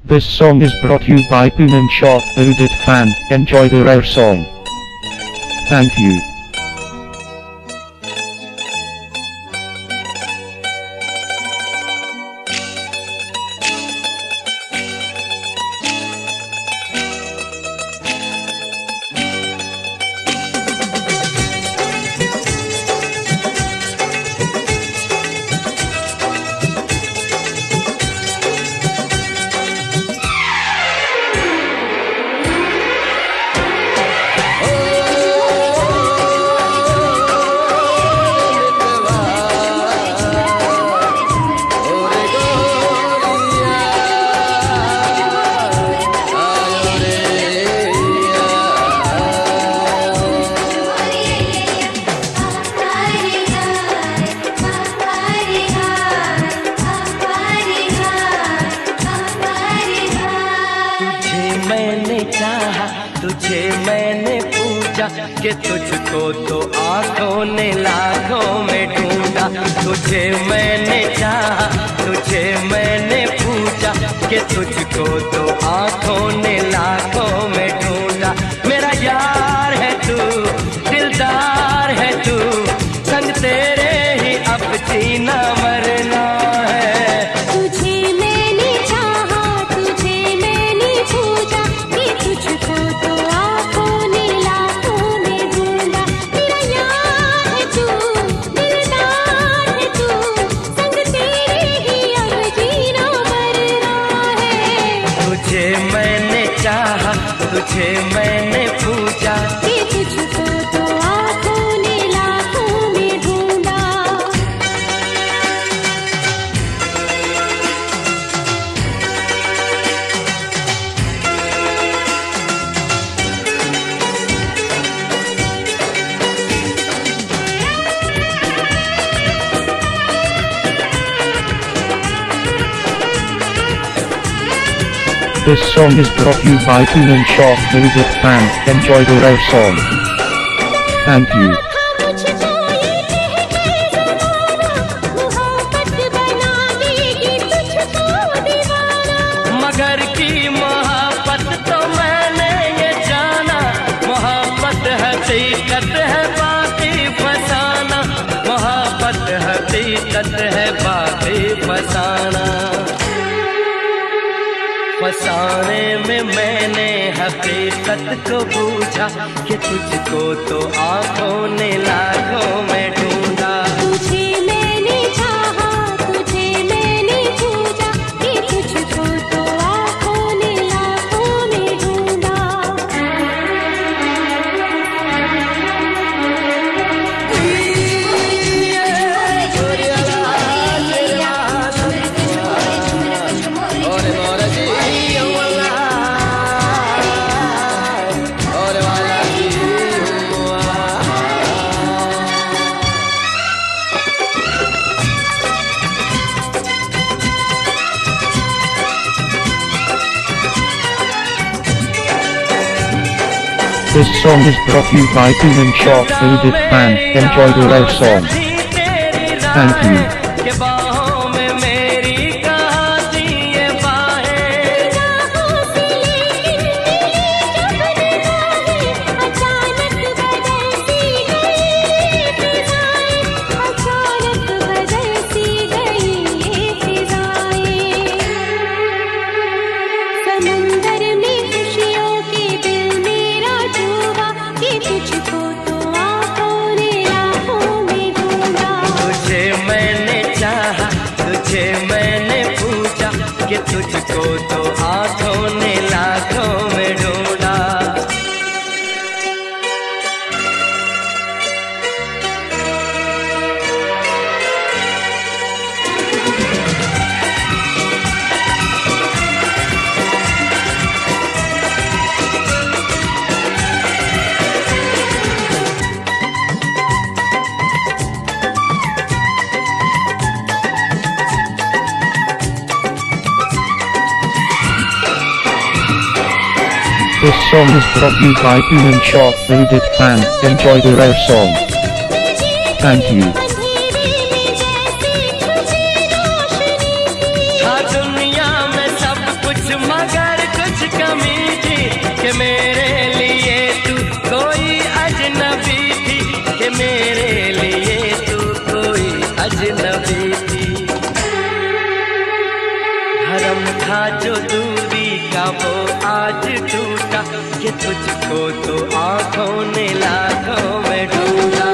This song is brought to you by Poonam Shah, Udit fan. Enjoy the rare song. Thank you. तुझे मैंने पूछा कि तुझको तो आंखों ने लाखों में ढूंढा। तुझे मैंने चाहा, तुझे मैंने पूछा कि तुझको तो आंखों ने लाखों में ढूंढा। मेरा यार है तू, दिलदार है तू, संग तेरे ही अब जीना मरना है। तुझे मैंने पूछा कि तुझको तो आँखों ने लाखों में ढूंढा। This song is brought to you by Poonam Shah, Udit fan. Enjoy the rare song. Thank you. मगर की मोहब्बत तो मैंने ये जाना, मोहब्बत हकीकत है बाकी फसाना, मोहब्बत हकीकत है बाकी फसाना। फसाने में मैंने हकीकत को पूछा कि तुझको तो आंखों ने लाखों में ढूंढा। तुझे मैंने चाहा, तुझे मैंने पूछा कि तुझको तो आंखों ने लाखों में ढूंढा। This song is brought to you by Poonam Shah, Udit fan. Enjoy the rare song. Thank you. तुझे मैंने पूछा कि तुझको तो आंखों ने लाखों में ढूंढा। This song is brought to you by Poonam Shah, Udit fan. Enjoy the rare song. Thank you. हाँ दुनिया में सब कुछ अगर कुछ कमी थी कि मेरे लिए तू कोई अजनबी थी, कि मेरे लिए तू कोई अजनबी थी। भरम था जो दूरी का वो आज टूटा, कि तुझको तो आंखों ने लाखों में ढूंढा।